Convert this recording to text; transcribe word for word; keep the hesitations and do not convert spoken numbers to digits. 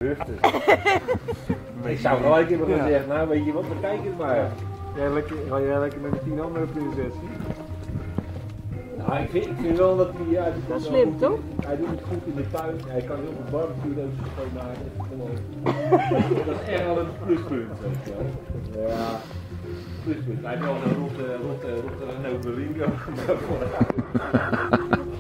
Rustig. Ik zou gelijk hebben gezegd, nou weet je wat, we kijken het maar. Jij lekker, ga jij lekker met de tien andere prinsessen? Nou, ik vind, ik vind wel dat hij... Ja, Dat is slim, toch? Hij doet het goed in de tuin, hij kan heel veel barbecue roosters schoonmaken. Dat is echt wel een pluspunt, weet je wel. Ja, pluspunt. Hij heeft wel een rotte, rotte, rotte Renault Berlingo.